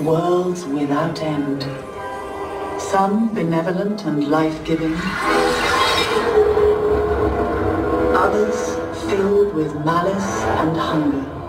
Worlds without end. Some benevolent and life-giving. Others filled with malice and hunger.